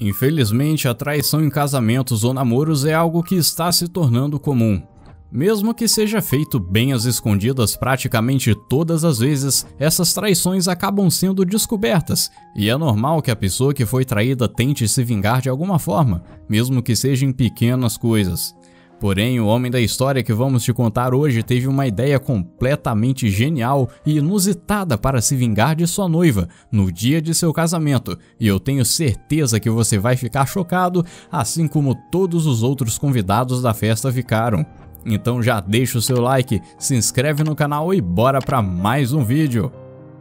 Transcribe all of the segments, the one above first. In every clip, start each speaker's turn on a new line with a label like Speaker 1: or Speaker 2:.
Speaker 1: Infelizmente, a traição em casamentos ou namoros é algo que está se tornando comum. Mesmo que seja feito bem às escondidas praticamente todas as vezes, essas traições acabam sendo descobertas, e é normal que a pessoa que foi traída tente se vingar de alguma forma, mesmo que seja em pequenas coisas. Porém, o homem da história que vamos te contar hoje teve uma ideia completamente genial e inusitada para se vingar de sua noiva no dia de seu casamento, e eu tenho certeza que você vai ficar chocado, assim como todos os outros convidados da festa ficaram. Então já deixa o seu like, se inscreve no canal e bora para mais um vídeo!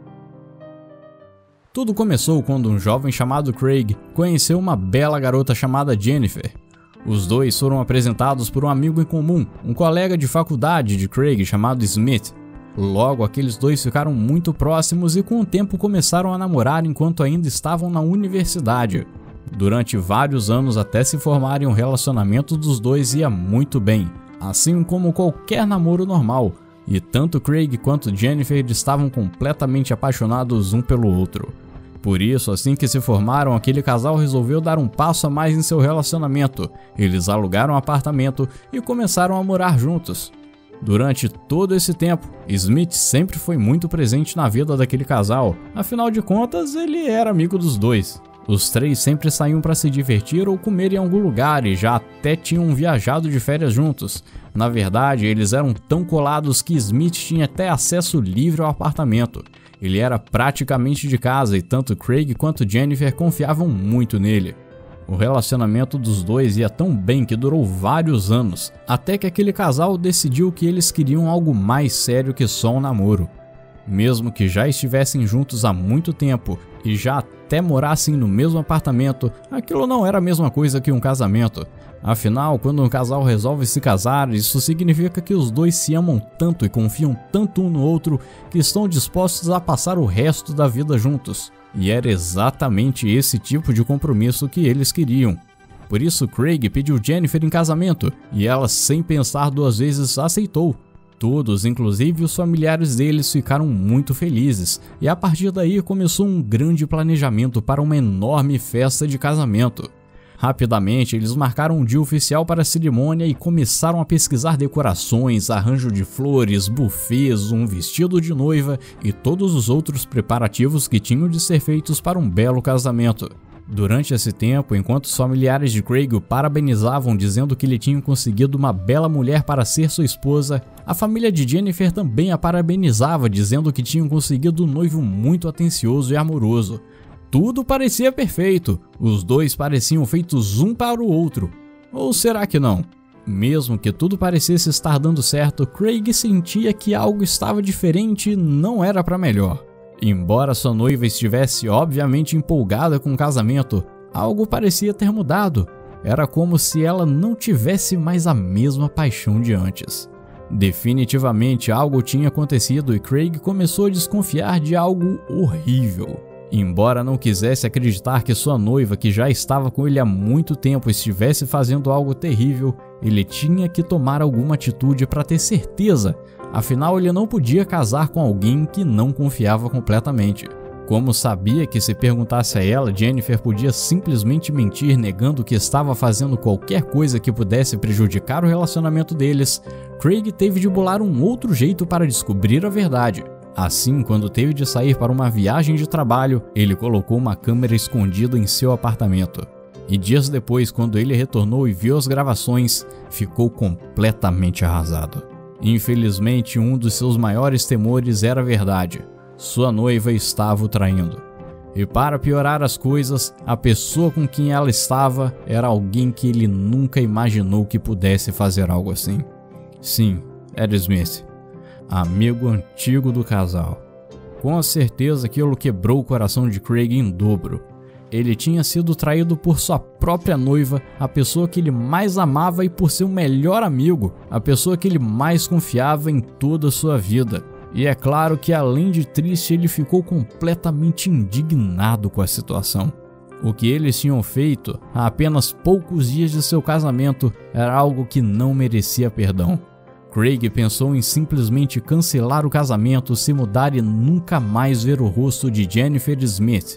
Speaker 1: Tudo começou quando um jovem chamado Craig conheceu uma bela garota chamada Jennifer. Os dois foram apresentados por um amigo em comum, um colega de faculdade de Craig chamado Smith. Logo, aqueles dois ficaram muito próximos e com o tempo começaram a namorar enquanto ainda estavam na universidade. Durante vários anos até se formarem, o relacionamento dos dois ia muito bem, assim como qualquer namoro normal, e tanto Craig quanto Jennifer estavam completamente apaixonados um pelo outro. Por isso, assim que se formaram, aquele casal resolveu dar um passo a mais em seu relacionamento. Eles alugaram um apartamento e começaram a morar juntos. Durante todo esse tempo, Smith sempre foi muito presente na vida daquele casal, afinal de contas, ele era amigo dos dois. Os três sempre saíam para se divertir ou comer em algum lugar e já até tinham viajado de férias juntos. Na verdade, eles eram tão colados que Smith tinha até acesso livre ao apartamento. Ele era praticamente de casa e tanto Craig quanto Jennifer confiavam muito nele. O relacionamento dos dois ia tão bem que durou vários anos, até que aquele casal decidiu que eles queriam algo mais sério que só um namoro. Mesmo que já estivessem juntos há muito tempo e já até morassem no mesmo apartamento, aquilo não era a mesma coisa que um casamento. Afinal, quando um casal resolve se casar, isso significa que os dois se amam tanto e confiam tanto um no outro que estão dispostos a passar o resto da vida juntos. E era exatamente esse tipo de compromisso que eles queriam. Por isso, Craig pediu Jennifer em casamento e ela, sem pensar duas vezes, aceitou. Todos, inclusive os familiares deles, ficaram muito felizes, e a partir daí começou um grande planejamento para uma enorme festa de casamento. Rapidamente, eles marcaram um dia oficial para a cerimônia e começaram a pesquisar decorações, arranjo de flores, buffets, um vestido de noiva e todos os outros preparativos que tinham de ser feitos para um belo casamento. Durante esse tempo, enquanto os familiares de Craig o parabenizavam dizendo que ele tinha conseguido uma bela mulher para ser sua esposa, a família de Jennifer também a parabenizava dizendo que tinham conseguido um noivo muito atencioso e amoroso. Tudo parecia perfeito, os dois pareciam feitos um para o outro. Ou será que não? Mesmo que tudo parecesse estar dando certo, Craig sentia que algo estava diferente e não era para melhor. Embora sua noiva estivesse obviamente empolgada com o casamento, algo parecia ter mudado. Era como se ela não tivesse mais a mesma paixão de antes. Definitivamente algo tinha acontecido e Craig começou a desconfiar de algo horrível. Embora não quisesse acreditar que sua noiva, que já estava com ele há muito tempo, estivesse fazendo algo terrível, ele tinha que tomar alguma atitude para ter certeza. Afinal, ele não podia casar com alguém que não confiava completamente. Como sabia que se perguntasse a ela, Jennifer podia simplesmente mentir negando que estava fazendo qualquer coisa que pudesse prejudicar o relacionamento deles, Craig teve de bolar um outro jeito para descobrir a verdade. Assim, quando teve de sair para uma viagem de trabalho, ele colocou uma câmera escondida em seu apartamento. E dias depois, quando ele retornou e viu as gravações, ficou completamente arrasado. Infelizmente, um dos seus maiores temores era a verdade. Sua noiva estava o traindo. E para piorar as coisas, a pessoa com quem ela estava era alguém que ele nunca imaginou que pudesse fazer algo assim. Sim, era Smith, amigo antigo do casal. Com certeza aquilo quebrou o coração de Craig em dobro. Ele tinha sido traído por sua própria noiva, a pessoa que ele mais amava, e por seu melhor amigo, a pessoa que ele mais confiava em toda a sua vida. E é claro que, além de triste, ele ficou completamente indignado com a situação. O que eles tinham feito há apenas poucos dias de seu casamento era algo que não merecia perdão. Craig pensou em simplesmente cancelar o casamento, se mudar e nunca mais ver o rosto de Jennifer Smith.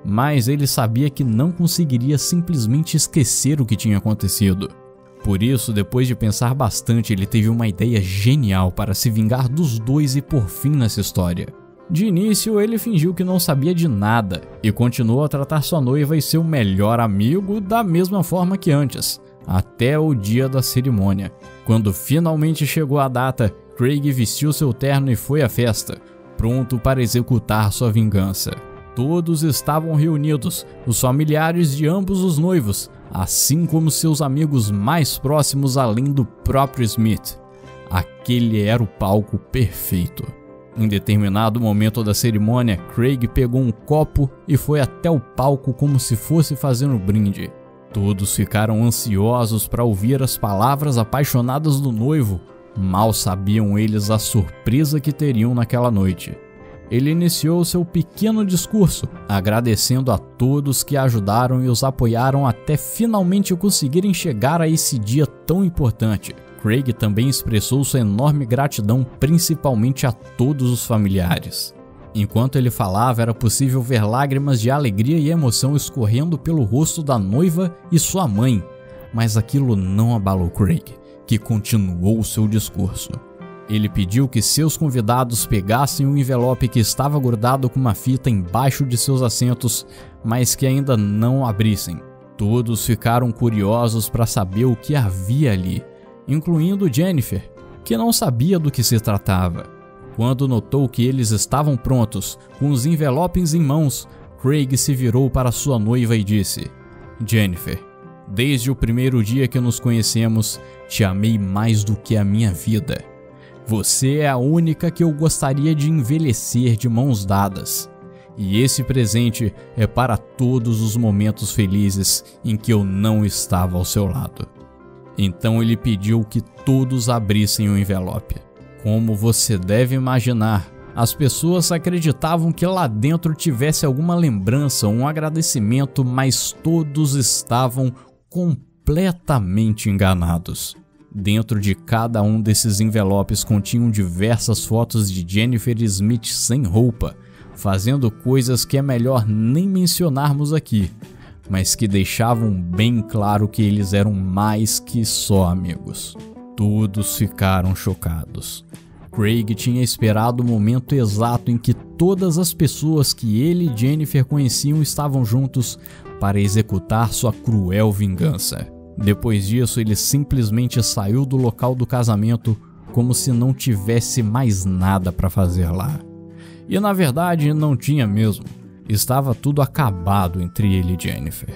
Speaker 1: mas ele sabia que não conseguiria simplesmente esquecer o que tinha acontecido. Por isso, depois de pensar bastante, ele teve uma ideia genial para se vingar dos dois e pôr fim nessa história. De início, ele fingiu que não sabia de nada e continuou a tratar sua noiva e seu melhor amigo da mesma forma que antes, até o dia da cerimônia. Quando finalmente chegou a data, Craig vestiu seu terno e foi à festa, pronto para executar sua vingança. Todos estavam reunidos, os familiares de ambos os noivos, assim como seus amigos mais próximos além do próprio Smith. Aquele era o palco perfeito. Em determinado momento da cerimônia, Craig pegou um copo e foi até o palco como se fosse fazer um brinde. Todos ficaram ansiosos para ouvir as palavras apaixonadas do noivo. Mal sabiam eles a surpresa que teriam naquela noite. Ele iniciou seu pequeno discurso, agradecendo a todos que ajudaram e os apoiaram até finalmente conseguirem chegar a esse dia tão importante. Craig também expressou sua enorme gratidão principalmente a todos os familiares. Enquanto ele falava, era possível ver lágrimas de alegria e emoção escorrendo pelo rosto da noiva e sua mãe, mas aquilo não abalou Craig, que continuou seu discurso. Ele pediu que seus convidados pegassem um envelope que estava grudado com uma fita embaixo de seus assentos, mas que ainda não abrissem. Todos ficaram curiosos para saber o que havia ali, incluindo Jennifer, que não sabia do que se tratava. Quando notou que eles estavam prontos, com os envelopes em mãos, Craig se virou para sua noiva e disse: "Jennifer, desde o primeiro dia que nos conhecemos, te amei mais do que a minha vida. Você é a única que eu gostaria de envelhecer de mãos dadas. E esse presente é para todos os momentos felizes em que eu não estava ao seu lado." Então ele pediu que todos abrissem o envelope. Como você deve imaginar, as pessoas acreditavam que lá dentro tivesse alguma lembrança ou um agradecimento, mas todos estavam completamente enganados. Dentro de cada um desses envelopes continham diversas fotos de Jennifer e Smith sem roupa, fazendo coisas que é melhor nem mencionarmos aqui, mas que deixavam bem claro que eles eram mais que só amigos. Todos ficaram chocados. Craig tinha esperado o momento exato em que todas as pessoas que ele e Jennifer conheciam estavam juntos para executar sua cruel vingança. Depois disso, ele simplesmente saiu do local do casamento como se não tivesse mais nada para fazer lá. E na verdade não tinha mesmo. Estava tudo acabado entre ele e Jennifer.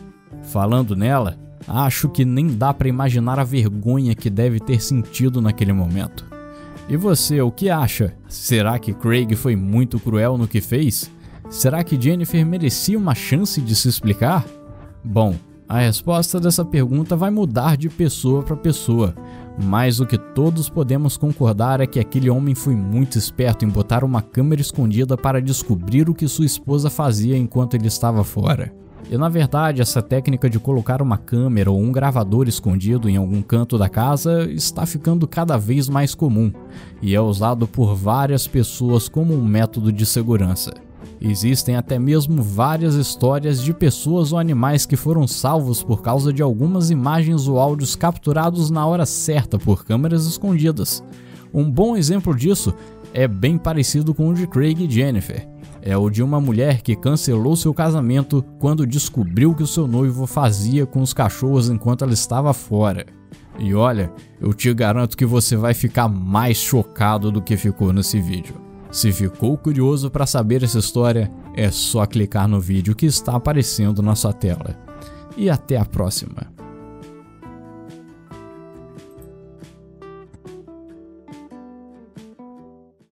Speaker 1: Falando nela, acho que nem dá para imaginar a vergonha que deve ter sentido naquele momento. E você, o que acha? Será que Craig foi muito cruel no que fez? Será que Jennifer merecia uma chance de se explicar? Bom, a resposta dessa pergunta vai mudar de pessoa para pessoa, mas o que todos podemos concordar é que aquele homem foi muito esperto em botar uma câmera escondida para descobrir o que sua esposa fazia enquanto ele estava fora. E na verdade, essa técnica de colocar uma câmera ou um gravador escondido em algum canto da casa está ficando cada vez mais comum e é usado por várias pessoas como um método de segurança. Existem até mesmo várias histórias de pessoas ou animais que foram salvos por causa de algumas imagens ou áudios capturados na hora certa por câmeras escondidas. Um bom exemplo disso é bem parecido com o de Craig e Jennifer. É o de uma mulher que cancelou seu casamento quando descobriu o que o seu noivo fazia com os cachorros enquanto ela estava fora. E olha, eu te garanto que você vai ficar mais chocado do que ficou nesse vídeo. Se ficou curioso para saber essa história, é só clicar no vídeo que está aparecendo na sua tela. E até a próxima!